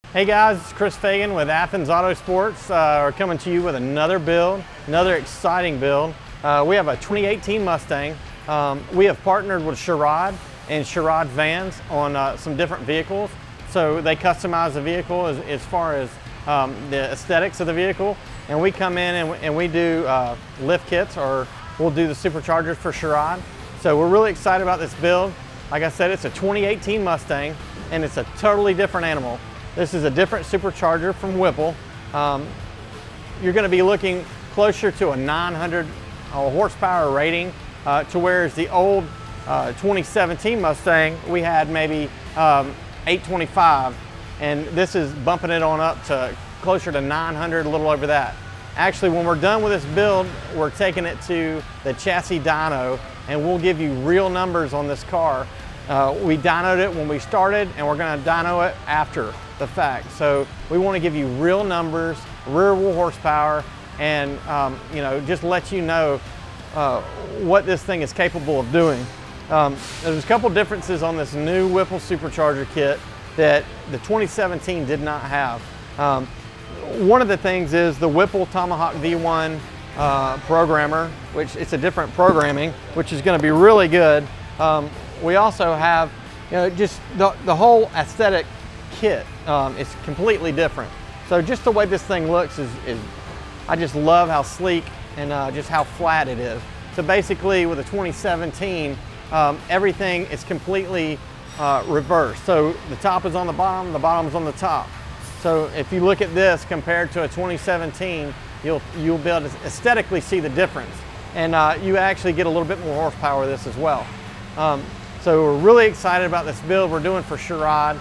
Hey guys, it's Chris Fagan with Athens Auto Sports. We're coming to you with another build, another exciting build. We have a 2018 Mustang. We have partnered with Sherrod and Sherrod Vans on some different vehicles. So they customize the vehicle as far as the aesthetics of the vehicle. And we come in and we do lift kits, or we'll do the superchargers for Sherrod. So we're really excited about this build. Like I said, it's a 2018 Mustang and it's a totally different animal. This is a different supercharger from Whipple. You're going to be looking closer to a 900 horsepower rating, to whereas the old 2017 Mustang, we had maybe 825, and this is bumping it on up to closer to 900, a little over that. Actually, when we're done with this build, we're taking it to the chassis dyno, and we'll give you real numbers on this car. We dynoed it when we started, and we're going to dyno it after the fact. So we want to give you real numbers, rear wheel horsepower, and just let you know what this thing is capable of doing. There's a couple differences on this new Whipple supercharger kit that the 2017 did not have. One of the things is the Whipple Tomahawk V1 programmer, which it's a different programming, which is going to be really good. We also have, just the whole aesthetic kit is completely different. So just the way this thing looks is I just love how sleek and just how flat it is. So basically with the 2017, everything is completely reversed. So the top is on the bottom is on the top. So if you look at this compared to a 2017, you'll be able to aesthetically see the difference. And you actually get a little bit more horsepower with this as well. So we're really excited about this build we're doing for Sherrod.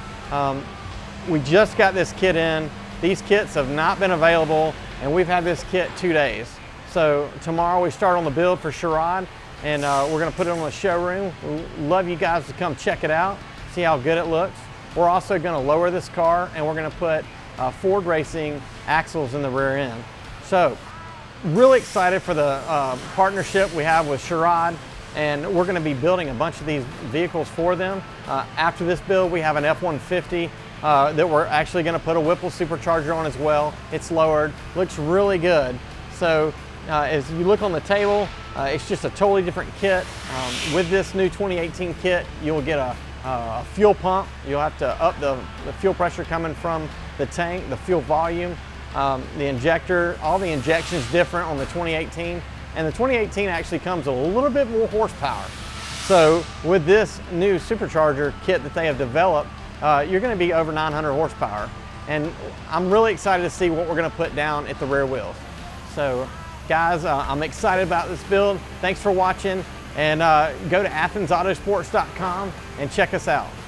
We just got this kit in. These kits have not been available, and we've had this kit 2 days. So tomorrow we start on the build for Sherrod, and we're gonna put it on the showroom. We'd love you guys to come check it out, see how good it looks. We're also gonna lower this car, and we're gonna put Ford Racing axles in the rear end. So really excited for the partnership we have with Sherrod, and we're going to be building a bunch of these vehicles for them. After this build, we have an F-150 that we're actually going to put a Whipple supercharger on as well. It's lowered, looks really good. So as you look on the table, it's just a totally different kit. With this new 2018 kit, you'll get a fuel pump. You'll have to up the fuel pressure coming from the tank, the fuel volume, the injector, all the injections different on the 2018. And the 2018 actually comes with a little bit more horsepower. So with this new supercharger kit that they have developed, you're going to be over 900 horsepower. And I'm really excited to see what we're going to put down at the rear wheels. So guys, I'm excited about this build. Thanks for watching, and go to athensautosports.com and check us out.